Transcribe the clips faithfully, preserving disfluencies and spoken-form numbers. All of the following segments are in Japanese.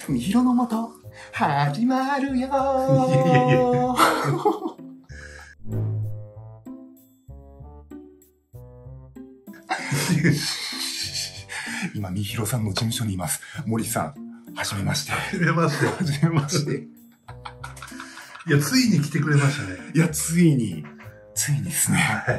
みひろのもと、始まるよー。いやいやいや今、みひろさんの事務所にいます。森さん、はじめまして。 はじめまして。 はじめまして。 いや、ついに来てくれましたね。 いや、ついに、ついにですね。はい、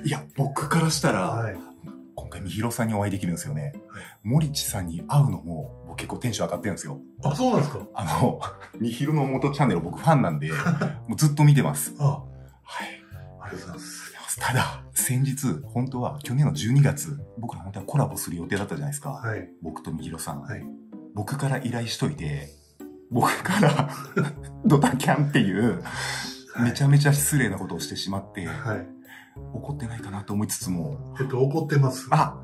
いや、僕からしたら、はい、今回、みひろさんにお会いできるんですよね。はい、森地さんに会うのも、僕結構テンション上がってるんですよ。 あ、そうなんですか？ あの、みひろの元チャンネル僕ファンなんで、もうずっと見てます。 あ、はい。 ありがとうございます。ただ、先日、本当は去年のじゅうにがつ、僕ら本当はコラボする予定だったじゃないですか。はい、僕とみひろさん、はい。僕から依頼しといて、僕からドタキャンっていう、めちゃめちゃ失礼なことをしてしまって、はい、怒ってないかなと思いつつも。 えっと、怒ってます。 あ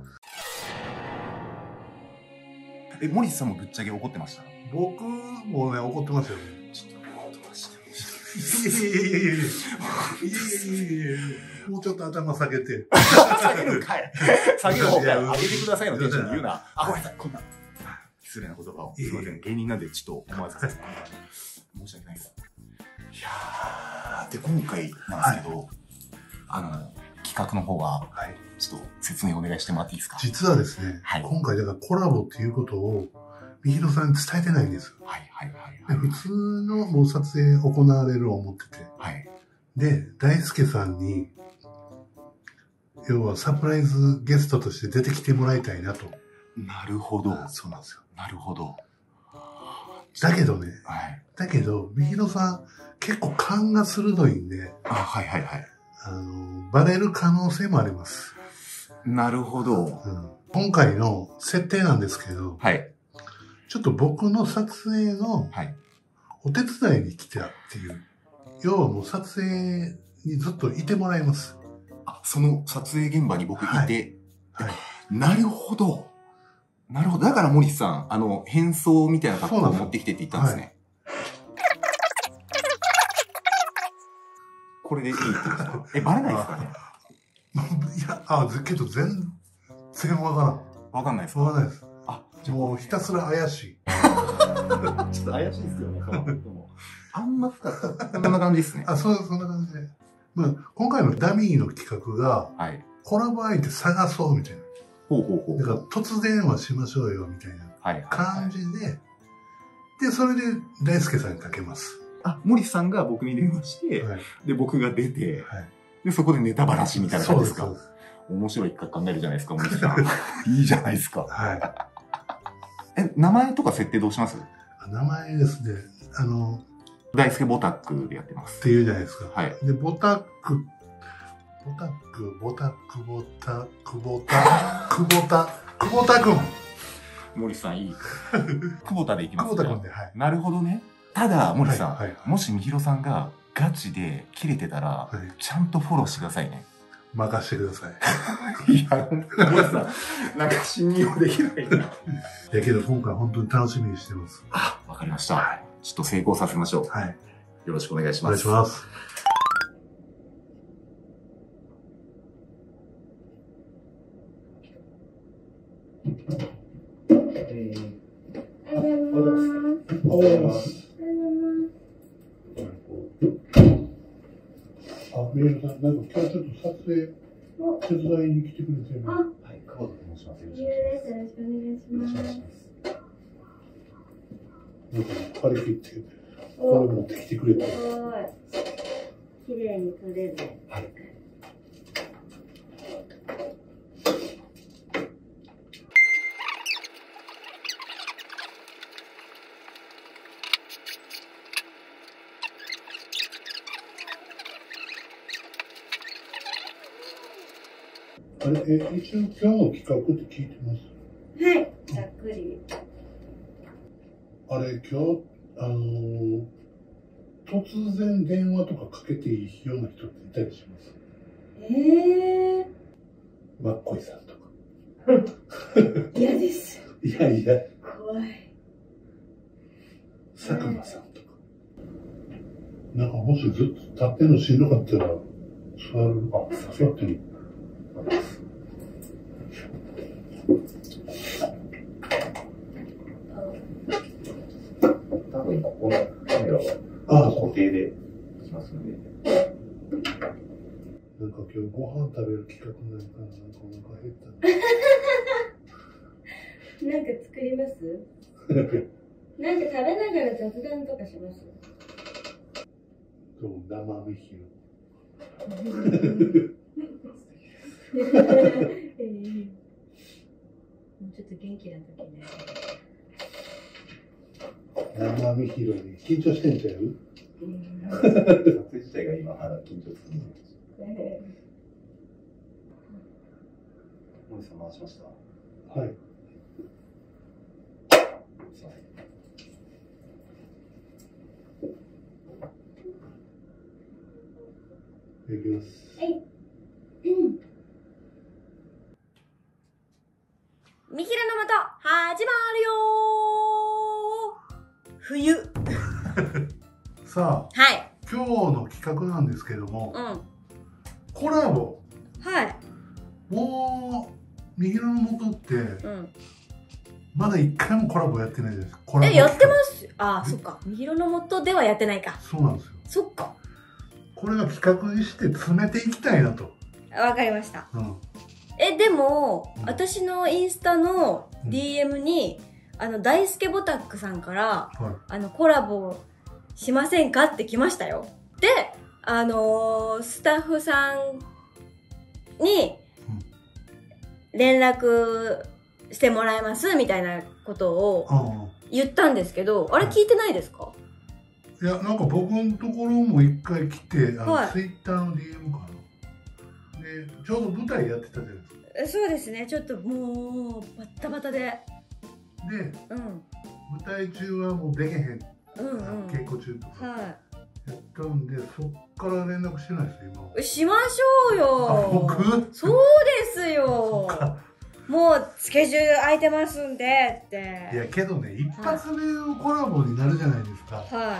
え、森さんもぶっちゃけ怒ってました？ 僕もね、怒ってますよね。ちょっと音がしてました。いやいやいやいやいやいやいやいやいやもうちょっと頭下げて。 下げるんかい。下げる方から上げてくださいのテンションで言うな。あ、ごめんなさい。こんな失礼な言葉を。すいません。芸人なんでちょっと思わず申し訳ないです。いやー、で、今回なんですけど、はい、あの、企画の方は、はい、ちょっと説明お願いしてもらっていいですか？ 実はですね、はい、今回だからコラボっていうことを、みひろさんに伝えてないんです。はいはいはい、はい。普通のもう撮影行われる思ってて。はい。で、大輔さんに、要はサプライズゲストとして出てきてもらいたいなと。 なるほど。 そうなんですよ。 なるほど。 だけどね、はい、だけど、みひろさん結構勘が鋭いんで、 あ、はいはいはい。 あの、バレる可能性もあります。 なるほど。 うん、今回の設定なんですけど、はい、ちょっと僕の撮影のお手伝いに来たっていう、要はもう撮影にずっといてもらいます。 あ、その撮影現場に僕いて、はいはい、なるほど。なるほど。だから森さん、あの、変装みたいな格好を持ってきてって言ったんですね。これでいいってことですか？え、バレないですかね？ いや、あ、けど全然わからん。 わかんないですか？ わかんないです。あ、もうひたすら怪しい。 ちょっと怪しいですよね。あんま深く。こんな感じですね。 あ、そう、そんな感じで。まあ、今回のダミーの企画が、はい、コラボ相手探そうみたいな。ほうほうほう。だから突然はしましょうよみたいな感じで、で、それで大輔さんにかけます。 あ、森さんが僕に電話して、はい、で、僕が出て、はい、で、そこでネタばらしみたいな感じですか？そうです。面白い企画考えるじゃないですか、森さん。いいじゃないですか。はい。え、名前とか設定どうします？ 名前ですね、あの、 大輔ボタックでやってます。 っていうじゃないですか。 はい。 で、ボタック、ボタック、ボタック、ボタック、ボタック、ボタ、久保田くん。 森さんいい。久保田でいきます。 久保田くんで、はい。 なるほどね。ただ、森さん、はいはいはい、もしみひろさんがガチで切れてたら、はい、ちゃんとフォローしてくださいね。 任してください。 いや、森さん、なんか信用できないな。 だけど今回本当に楽しみにしてます。 あ、わかりました。はい、ちょっと成功させましょう。はい。よろしくお願いします。 お願いします。 えー、おはようございます。おはようございます。あ、みひろさん、なんか今日ちょっと撮影手伝いに来てくれてる。 はい、久保田と申します。よろしくお願いします。よろしくお願いします。 なんか張り切ってこれ持ってきてくれて。 すごい。綺麗に撮れる。はい。 あれ、え、一応今日の企画って聞いてます？ はい、ざっくり。 あれ、今日、あのー、突然電話とかかけていいような人っていたりします？ ええー。マッコイさんとか。 嫌です。 いやいや。 怖い。 佐久間さんとか。なんかもしずっと立ってるのしんどかったら、座る。あ、座ってる。 今このカメラは固定できますので。 なんか今日ご飯食べる企画なんかなんかお腹減った。 なんか作りますなんか食べながら雑談とかしますそう、生みひろ。 えー、もうちょっと元気な時ね。 生みひろに緊張してんちゃう？ 撮影自体が今、まだ緊張する。森さん回しました。 はい。 すいません。 いきます。 はい。うん。みひろのもと始まるよー。冬。 さあ、 はい。 今日の企画なんですけども、 うん。 コラボ。 はい。 もう、みひろのもとって、 うん。 まだ一回もコラボやってないじゃないですか。コラボえ、やってます。ああ、そっか。みひろのもとではやってないか。 そうなんですよ。 そっか。 これは企画にして詰めていきたいなと。 わかりました。 うん。 え、でも、 うん、 私のインスタの ディーエム に、うん、あの、大輔ボタックさんから、はい、あの、コラボしませんかって来ましたよ。で、あのー、スタッフさんに、連絡してもらえますみたいなことを言ったんですけど、あれ聞いてないですか？ いや、なんか僕のところも一回来て、あの、はい、ツイッターの ディーエム かな。で、ちょうど舞台やってたじゃないですか。 そうですね、ちょっともう、バッタバタで。で、 うん、舞台中はもうでけへん。うんうん、稽古中とか。はい。やったんで、そっから連絡してないですよ、今。 しましょうよ。 あ、僕？ そうですよ。もうスケジュール空いてますんでって。 いやけどね、一発目のコラボになるじゃないですか。はい。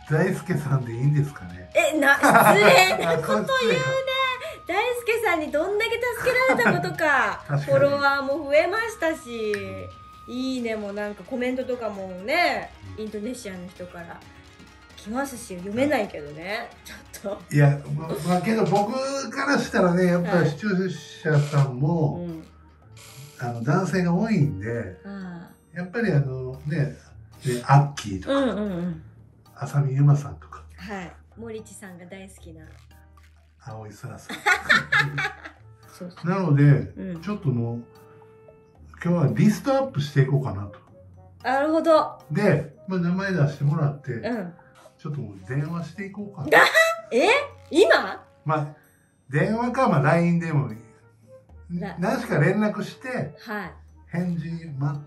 大輔さんでいいんですかね。 え、な、失礼なこと言うね。大輔さんにどんだけ助けられたことか。フォロワーも増えましたし、いいねもなんかコメントとかもね、インドネシアの人から来ますし、読めないけどね、ちょっと。 いや、ま、まあけど僕からしたらね、やっぱり視聴者さんも、はい、うん、あの男性が多いんで、あやっぱりあのね、アッキーとか、うんうんうん、浅見ゆまさんとか、 はい、森地さんが大好きな青井空さん。そうそう、なので、うん、ちょっともう今日はリストアップしていこうかなと。 なるほど。 で、まあ、名前出してもらって、うん、ちょっともう電話していこうかな。 え？今？ まあ、電話か、まあ、ライン でもいい。何しか連絡して、はい、返事待って、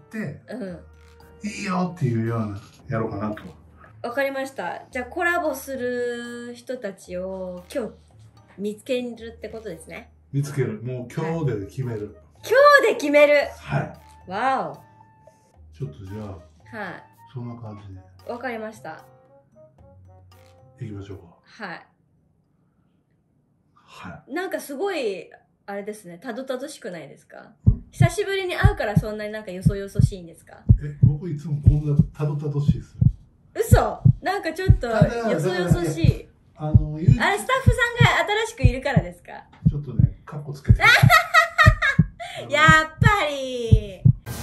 うん、いいよっていうような、やろうかなと。 わかりました。じゃあコラボする人たちを今日見つけるってことですね。 見つける。もう今日で決める。はい、 今日で決める。 はい。 わお。 ちょっとじゃあ、はい。そんな感じで。 わかりました。 行きましょうか。 はい。 はい。 なんかすごい、あれですね、たどたどしくないですか？久しぶりに会うからそんなになんかよそよそしいんですか？ え、僕いつもこんなたどたどしいですよ。 嘘？なんかちょっとよそよそしい。あの、あれスタッフさんが新しくいるからですか？ ちょっとね、カッコつけて。 やっぱり。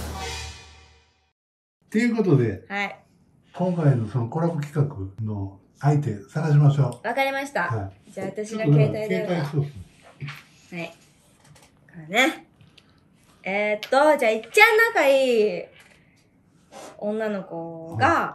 っていうことで、 はい、 今回のそのコラボ企画の相手探しましょう。 わかりました。はい、じゃあ私の携帯電話。そうそうはい。からね。えー、っと、じゃあいっちゃん仲いい女の子が、はい、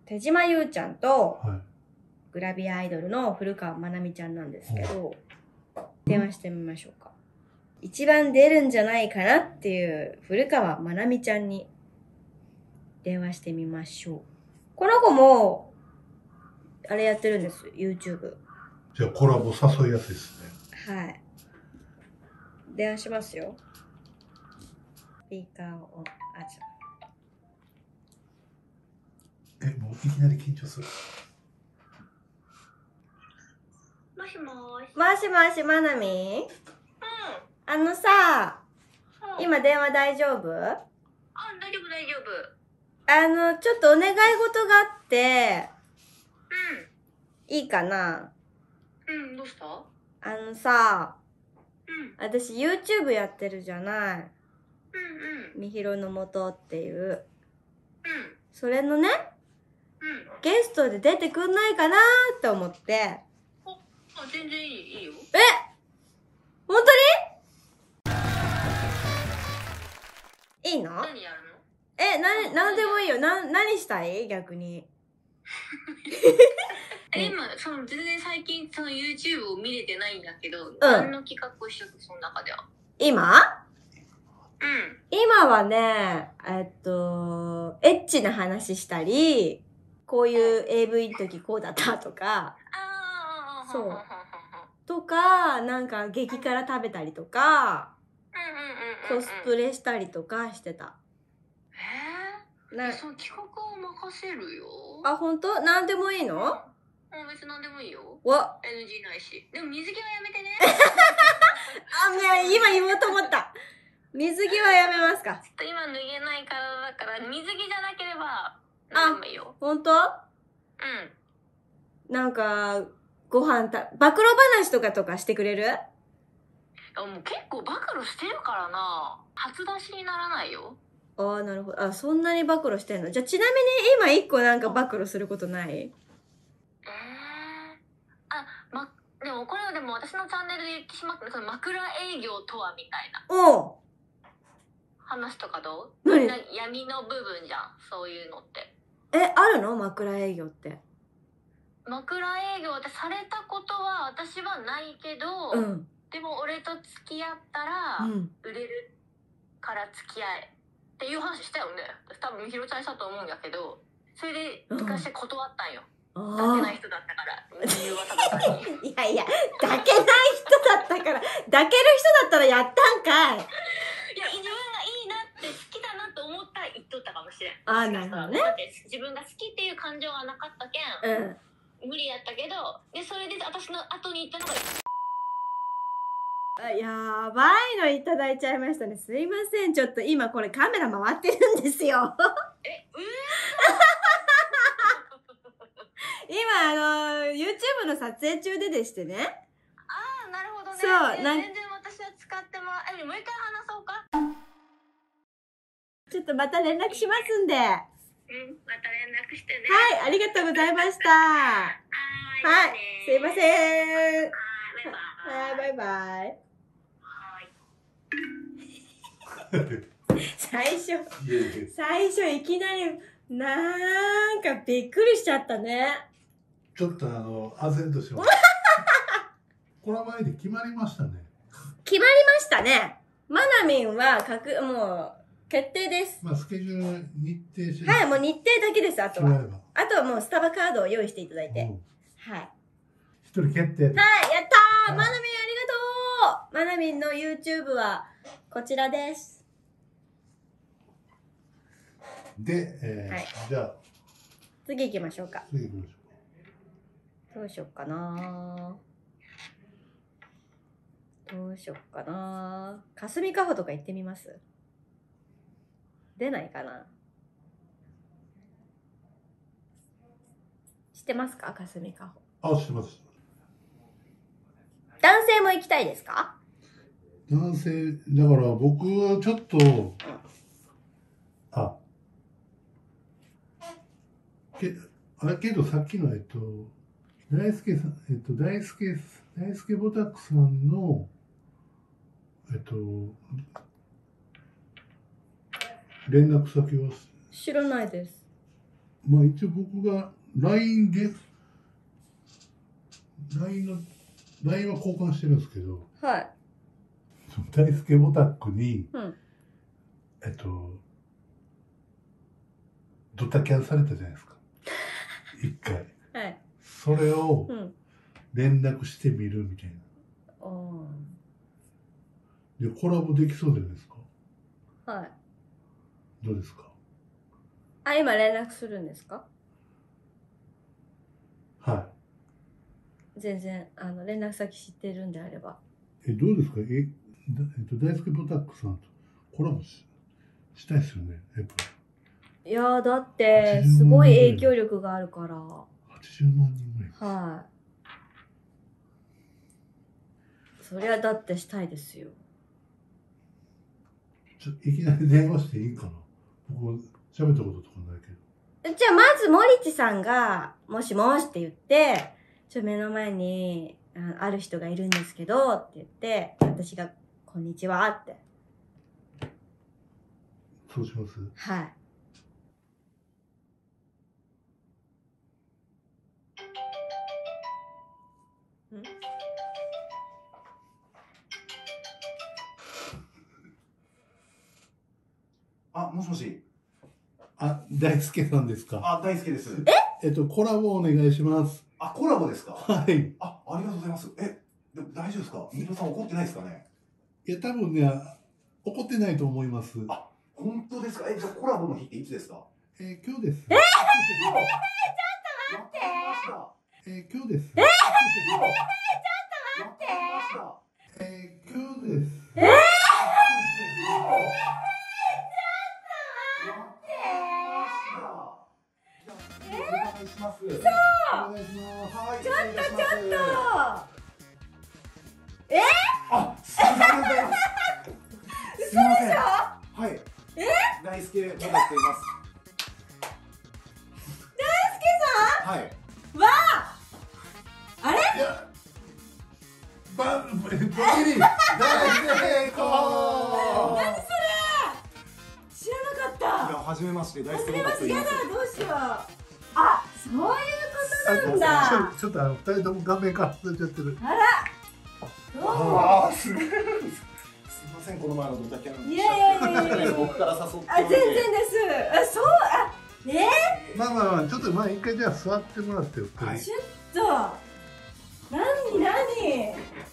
手島優ちゃんと、はい、グラビアアイドルの古川まなみちゃんなんですけど、はい、電話してみましょうか。一番出るんじゃないかなっていう古川まなみちゃんに電話してみましょう。この子も、あれやってるんです。YouTube。 じゃあコラボ誘いやすいですね。はい。電話しますよ。スピーカーを、あ、じゃえ、もういきなり緊張する。 もしもーし。 もしもし、まなみ？うん。あのさ、うん、今電話大丈夫？ あ、大丈夫大丈夫。 あの、ちょっとお願い事があって、うん。いいかな？ うん、どうした？ あのさ、 うん。 私 YouTube やってるじゃない。 うんうん。 みひろのもとっていう。 うん。 それのね、 うん。 ゲストで出てくんないかなーって思って。 あ、全然いい、いいよ。 え？本当に？いいの？ 何やるの？ え、な、なんでもいいよ。な、何したい？逆に。 え、今、その、全然最近、その YouTube を見れてないんだけど、うん、何の企画をしようと、その中では。 今？ うん。 今はね、えっと、エッチな話したり、こういう エーブイ の時こうだったとか、 ああ、 そう。とか、なんか激辛食べたりとか、コスプレしたりとかしてた。 えー、なその企画を任せるよ。 あ、本当？なんでもいいの？ もう別になんでもいいよ。 わエヌジー ないし。でも水着はやめてね。 あ、ね、今言おうと思った。水着はやめますか？ ちょっと今脱げないからだから、水着じゃなければ、なんでもいいよ。 本当？ うん。 なんか、ご飯た、暴露話とかとかしてくれる？ あ、もう結構暴露してるからな。初出しにならないよ。 ああ、なるほど。あ、そんなに暴露してんの？じゃあちなみに今一個なんか暴露することない？ ええー。あ、ま、でもこれはでも私のチャンネルで言ってしまったその枕営業とはみたいな。 おう。 話とかどう？ 何？ 闇の部分じゃん、そういうのって。 え、あるの？枕営業って。 枕営業ってされたことは私はないけど、 うん、でも俺と付き合ったら、売れるから付き合えっていう話したよね。多分みひろちゃんしたと思うんやけど、それで昔断ったんよ。抱けない人だったから。 いやいや、抱けない人だったから、抱ける人だったらやったんかい。 いや、自分がいいなって好きだなと思ったら言っとったかもしれん。 ああ、なるほどね。 だって自分が好きっていう感情がなかったけん、うん、無理やったけど、で、それで私の後に言ったのが、 やばいのいただいちゃいましたね。すいません。ちょっと今これカメラ回ってるんですよ。 え、うー今、あの、YouTube の撮影中ででしてね。 ああ、なるほどね。 そう、 全然私は使ってもらえ、もう一回話そうか。 ちょっとまた連絡しますんで。うん、 また連絡してね。 はい、ありがとうございました。はい、すいません。はい、バイバイ。最初、最初いきなり、なんかびっくりしちゃったね。 ちょっとあの、唖然としました。この前で決まりましたね。 決まりましたね。マナミンは、かく、もう、決定です。 まあ、スケジュール日程しはい、もう日程だけです、あとは。あとはもうスタバカードを用意していただいて。うん、はい。 一人決定。はい、やったー、はい、マナミンありがとう。マナミンの YouTube は、こちらです。 で、えーはい、じゃあ。 次行きましょうか。 次行きましょう。どうしよっかなどうしよっかな霞カホとか行ってみます？出ないかな？知ってますか？霞カホ。あ、知ってます。 男性も行きたいですか？ 男性、だから僕はちょっと、うん、あ、け、あれけどさっきの、えっと、大輔さん、えっと、大輔、大輔ボタックさんの、えっと、連絡先は知らないです。 まあ一応僕が ライン で、ライン の、ライン は交換してるんですけど、 はい。 大輔ボタックに、 うん、えっと、ドタキャンされたじゃないですか。一回。 はい。 それを連絡してみるみたいな。 うん、 で、コラボできそうじゃないですか。 はい。 どうですか？ あ、今連絡するんですか？ はい。 全然、あの、連絡先知ってるんであれば。 え、どうですか？え、えっと、大輔ボタックさんとコラボ し, したいですよね、やっぱいいやだってすごい影響力があるから。はちじゅうまんにんぐらい。 はい。そりゃだってしたいですよ。 ちょいきなり電話していいかな。僕喋ったこととかないけど。じゃあまず森地さんがもしもしって言って、ちょ目の前に あ, ある人がいるんですけどって言って、私がこんにちはって。 そうします？ はい。ん？ あ、もしもし。 あ、大輔さんですか？ あ、大輔です。 え？ えっと、コラボお願いします。 あ、コラボですか？ はい。 あ、ありがとうございます。え、でも大丈夫ですか？みひろさん怒ってないですかね？ いや、多分ね、怒ってないと思います。 あ、本当ですか？え、じゃあコラボの日っていつですか？ えー、今日です。 えー、ちょっと待って。 えー、今日です。 えー、ちょっと待って。 えー、今日です。 えーします。そう。 ちょっとちょっと。え？ あ、すみません。すみません。はい。 え？ 大輔まだしています。 大輔さん？はい。 わあ。あれ？ いや。ば、ば、ばきり。大成功。 何それ？知らなかった。 いや、初めまして、大輔初めまして、やだ、どうしよう。あ、そういうことなんだ。 ちょっとあのふたりとも画面から外れちゃってる。 あら。どうも。 ああ、すごい。すみません、この前のドタキャン。 いやいやいやいや。 僕から誘って。 あ、全然です。あ、そう、あ、えー？まあまあまあ、ちょっとまあ一回じゃあ座ってもらってよ。 はい。ちょっと。なになに。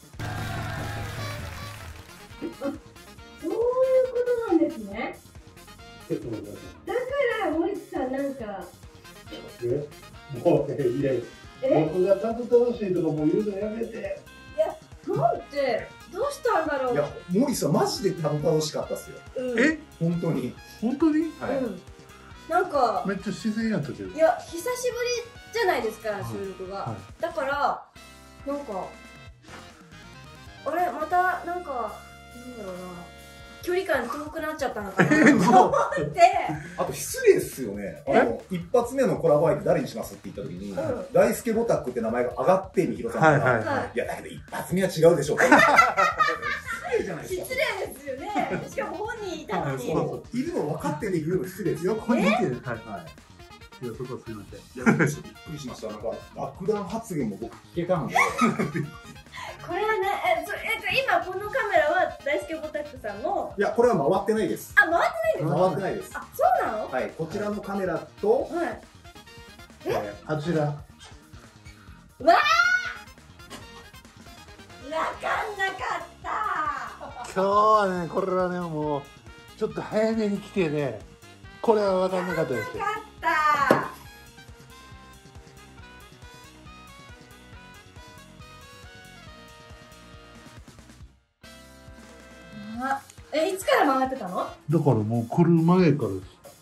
そういうことなんですね。だから森内さんなんか。 え、もう、え、いやいや、僕がたどたどしいとかもう言うのやめて。 いや、なんて、どうしたんだろう。 いや、森さん、マジでたどたどしかったっすよ。 うん、 え、 本当に。 本当に。 はい。 うん、なんか。 めっちゃ自然やったけど。 いや、久しぶりじゃないですか、収録が。はい、だから、なんか。あれ、また、なんか、なんだろうな。距離感遠くなっちゃったのかなと思って。 あと失礼ですよね。あの一発目のコラボ相手誰にしますって言った時に、うん、大輔ボタックって名前が上がってみひろさんから、はいはいはい、いやだけど一発目は違うでしょう。失礼じゃないですか。 失礼ですよね。しかも本人いたのに。 そうそういるの分かってて言うの失礼ですよ。 ここにいて、はいはい。いやそこすみません。いやびっくりしました。なんか爆弾発言も僕聞けたんで。 これはね、え、それ、えっと、今このカメラは大輔ボタックさんの。 いや、これは回ってないです。 あ、回ってないです。 回ってないです。 あ、そうなの。 はい、こちらのカメラと。 はい。 え、あちら。わあ。わかんなかった。 今日はね、これはね、もう。ちょっと早めに来てね。これはわかんなかったです。 わかった。え、いつから回ってたの？だからもう来る前からです。あ、来る前にも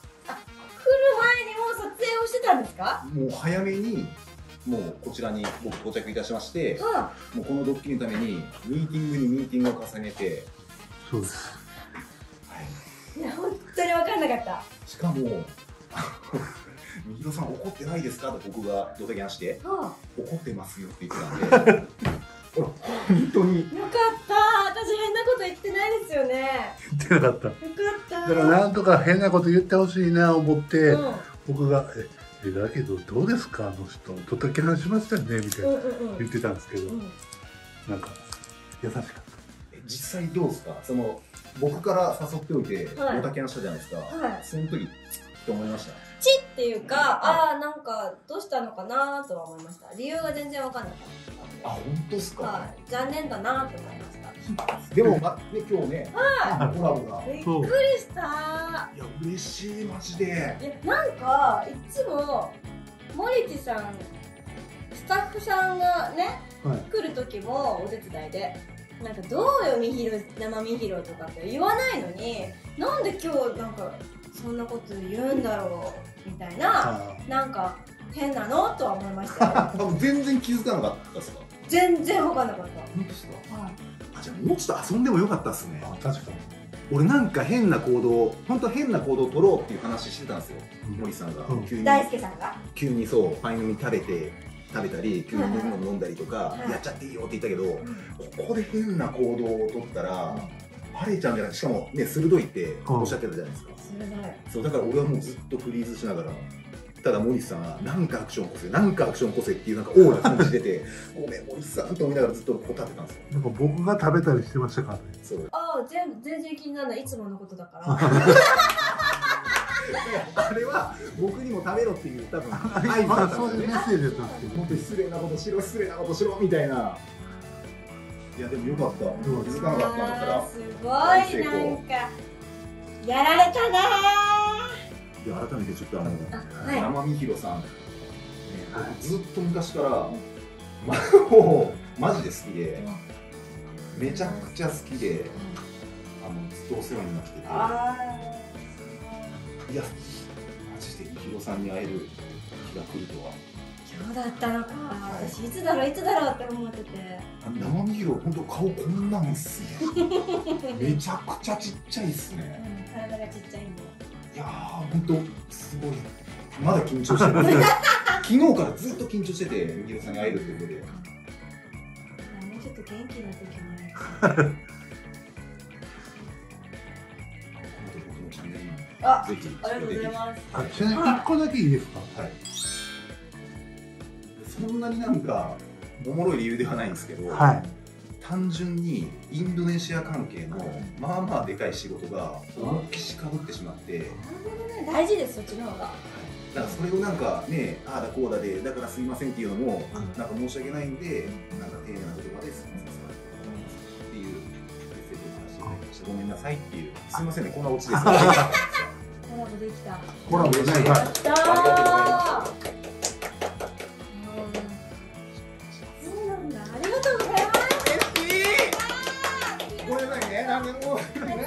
う撮影をしてたんですか？ もう早めにもうこちらに僕到着いたしまして、うん、もうこのドッキリのためにミーティングにミーティングを重ねて。 そうです。 はい。いや本当に分かんなかった。 しかもみひろさん怒ってないですかと僕がドタキャンして、うん、怒ってますよって言ってたんで。本当に。 よかった。私変なこと言ってないですよね。 言ってなかった。 よかった。 だからなんとか変なこと言ってほしいな思って、うん、僕がええだけどどうですかあの人ドタキャンしましたよねみたいな言ってたんですけど、うん、なんか優しかった。 え実際どうですか？その僕から誘っておいてドタキャンしたじゃないですか。はい、その時って思いました。 チっていうか、ああなんかどうしたのかなとは思いました。理由が全然わかんなかった。 あ、本当ですか？ はい、残念だなと思いました。 でも、ま、ね、今日ね、 はい、 コラボが。 びっくりした。 いや、嬉しい、マジで。 いや、なんか、いつも、森地さん、スタッフさんがね、はい、来る時もお手伝いで、なんか、どうよ、みひろ、生みひろとかって言わないのに、なんで今日、なんか、 そんなこと言うんだろうみたいな、なんか変なのとは思いましたよ。 全然気づかなかったですか？ 全然分かんなかった。 本当ですか？はい。あ、じゃあもうちょっと遊んでもよかったっすね。 あ、確かに。 俺なんか変な行動、本当変な行動を取ろうっていう話してたんですよ、森さんが。 急に大輔さんが急にそう、パイの実食べて食べたり、急に飲み物飲んだりとか、やっちゃっていいよって言ったけど、ここで変な行動を取ったらバレちゃうんじゃない。しかもね、鋭いっておっしゃってたじゃないですか。 鋭い。 そうだから俺はもうずっとフリーズしながら、ただ森さんがなんかアクション起こせ、なんかアクション起こせっていうなんかオーラ感じてて、ごめん森さんと思いながらずっとこう立ってたんですよ。 なんか僕が食べたりしてましたからね。 そう。 ああ、全全然気にならない、いつものことだから。 あれは僕にも食べろっていう多分愛だったんですよね。そういうメッセージだったんですけど、 本当に失礼なことしろ失礼なことしろみたいな。いやでもよかった。気づかなかったんだから。 すごいなんかやられたなー。 いや改めてちょっとあの生みひろさん、ずっと昔からもうマジで好きで、めちゃくちゃ好きで、あのずっとお世話になってて。いや、マジでみひろさんに会える日が来るとは。 今日だったのか。私いつだろういつだろうって思ってて。 生みひろ本当顔こんなんっすね。めちゃくちゃちっちゃいっすね。 うん、体がちっちゃいんで。 いやー本当すごい。まだ緊張してます。昨日からずっと緊張しててみひろさんに会えるってことで。もうちょっと元気な時に。あ、ぜひ。ありがとうございます。 あ、ちなみに一個だけいいですか？ はい。そんなになんかおもろい理由ではないんですけど、はい、単純にインドネシア関係のまあまあでかい仕事が思いっきしかぶってしまって。なるほどね、大事ですそっちの方が。 だからそれをなんかね、ああだこうだでだからすいませんっていうのもなんか申し訳ないんで、なんか丁寧な言葉ですいませんっていうメッセージをさせていただきました。ごめんなさいっていう。すいませんね、こんなオチです。コラボできた。 コラボできた。 ありがとうございます。 チャンネル登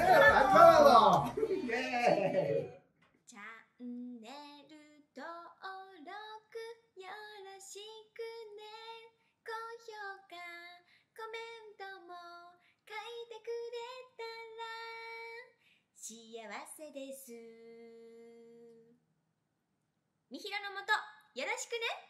録よろしくね。高評価コメントも書いてくれたら幸せです。みひろのもとよろしくね。